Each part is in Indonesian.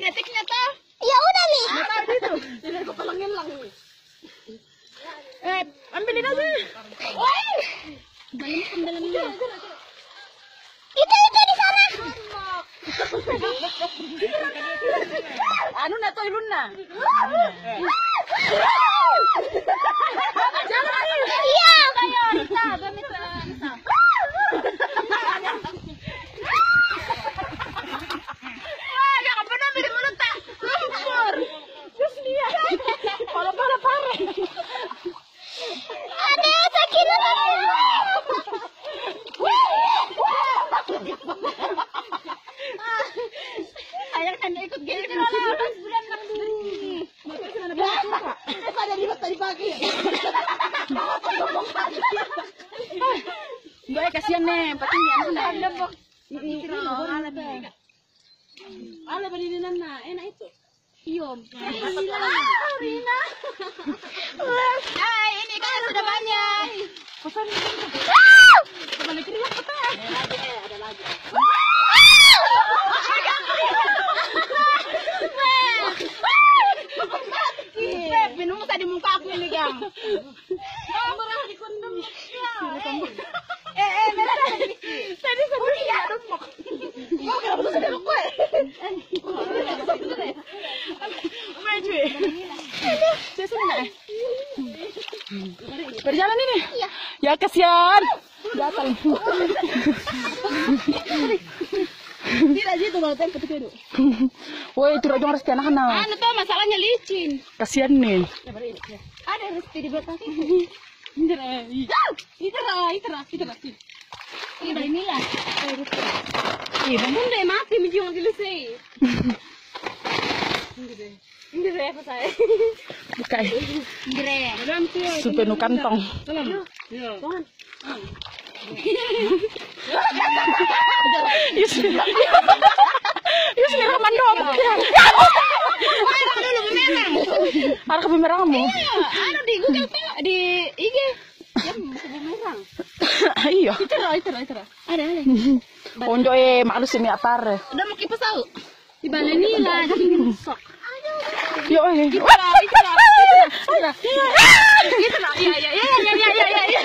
genetiknya tuh. Ya udah nih. Tahu itu. Jadi aku pelengin lang. Ambilin aja. Woi. Balik kembali. Itu di sana. Anu na to ilun na. Iya. Gamit Ada sakit. Ayang kan ikut gini bulan nang dulu. Ada di tadi pagi. Mbak kasihan nih, patinya ada bok. Ala balinan na, enak itu. Iya. Rina. Hai, ini kan sudah banyak. Pesan. Balik dia apa? Ada lagi. Minum tadi muka aku ini, Gang. Merah di kondom. Merah tadi. Tadi sebelum ya, mau kenapa lu sedang kue? Berjalan ini. Ya kasihan. Gatal. Tidak gitu kalau tempat itu. Woi, itu aja harus anak-anak. Anu tuh masalahnya licin. Kasihan nih. Ada resti di belakang. Itu. Ini inilah. Iya, bunda mati menjual selesai. Ini apa saya? Buka. Supenu kantong. Yus merah mandom. Ada kebemerang kamu? Ada di Google di IG. Ya kebemerang. Iya. Itu. Ada. Onjo maklus ini apar. Udah mau kipas tahu. Di bala nila jadi sok. Yo Itu lah. Ya.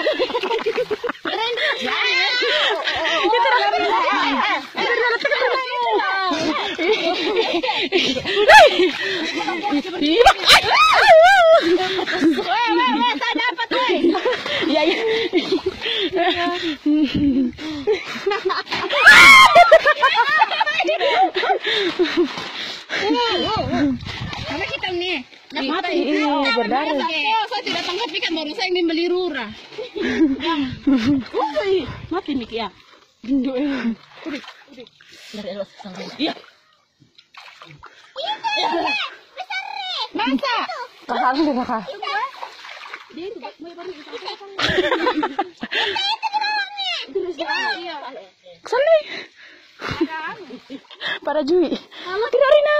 Mana kita nih? Mati berdarah. Saya tidak tangkap ikan baru saya ingin beli rura. Mati nih ya. Gindu udah. Dari elos sampai. Iya. Masa? Kakak lu kakak. Dia itu mau baru kesana. Para Jui. Rina.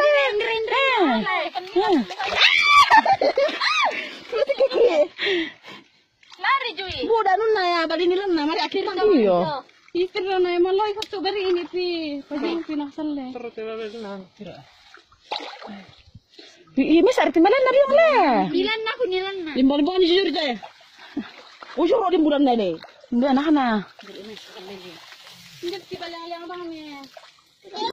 Lari Jui. Budak nuna ya, balik ni lena, mari akhirnya kamu. Iya. Istri na emang lo ikut coba ini pi. Pagi pinah sale. Terus coba nang. Ini sarti mana nabi yang le? Nilan aku nilan na. Limbang ni jujur je. Ujur di bulan ni. Nda anak-anak. Hindi balik yang bang ni.